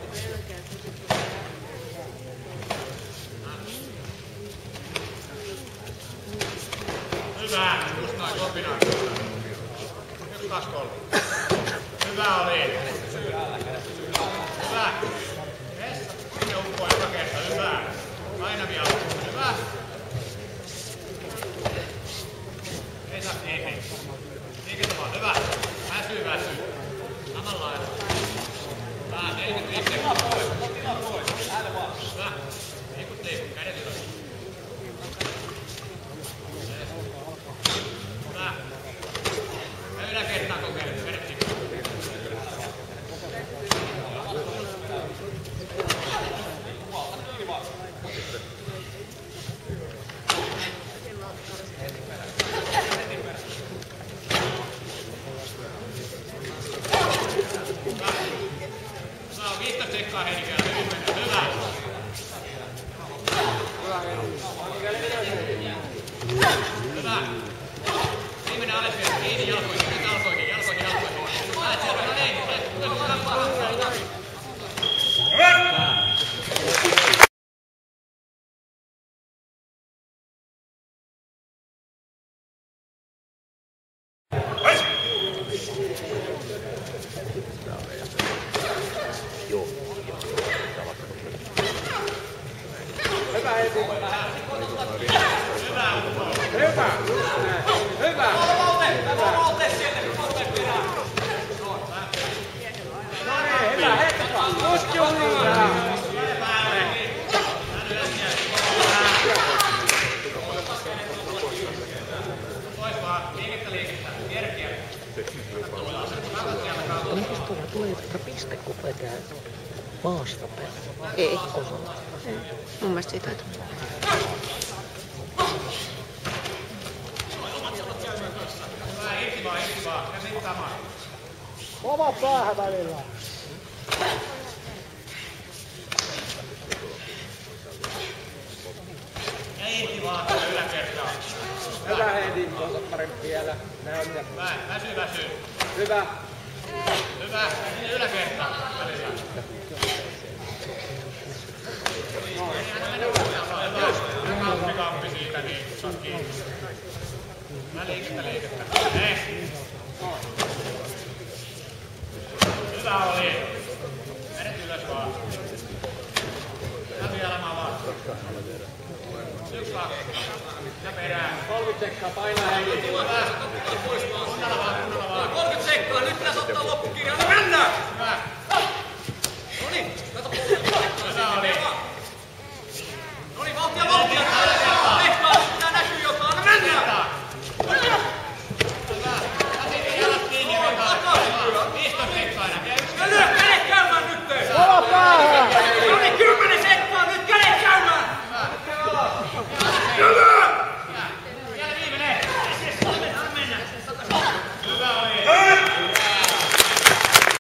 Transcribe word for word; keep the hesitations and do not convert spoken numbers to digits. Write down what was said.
Hyvä, just noin kombinaatio. Yksi, kaksi, kolme. Hyvä oli. Hyvä. Vessa. Sinne uppoo joka kerta. Hyvä. Aina vielä. Hyvä. Ei saa, ei, ei. Liikettä vaan. Hyvä. Väsyy, väsyy. Samalla lailla. Hyvä. neljäkymmentäviisi sekuntia. Hyvä. Liikut, liikut. Kädet ylös. Hyvä. Ja yläkertaan kokeile. Kädet liikut. viisitoista sekkaa Heikellä, hyvin mennä, hyvä! Hyvä! Viimeinen alas vielä, kiinni jalkoihin, nyt jalkoihin, jalkoihin, jalkoihin. Lähet selvä, no niin, Hyvä, Heidi. Hyvä. Hyvä. No niin, hyvä. Heippa. Kuski on hyvä. Pois vaan, liikettä liikettä, kierre kierre. Mitäs tuolla tulee tätä piste, kun vetää maasta päin? Ei, kosalla. Ei. Mun mielestä siitä ei tule. Hyvä, irti vaan, irti vaan. Käsit samaan. Kova päähän välillä. Ja irti vaan, yläkertaan. Hyvä, Heidi. Ota parempi vielä. Hyvä, väsy, väsy. Hyvä. Hyvä, sinne yläkertaan välillä. Kampi, kampi siitä, niin saat kiinni. Mä liikettä, liikettä. Ei. Hyvä oli. Kädet ylös vaan. Ja vielä mä vaan. Yksi, kaksi. Ja perään. kolmekymmentä sekkaa painaa, Heidi. Hyvä. Kunnalla vaan, kunnalla vaan. kolmekymmentä sekkaa, nyt pitäisi ottaa loppukirja. No mennään! Hyvä.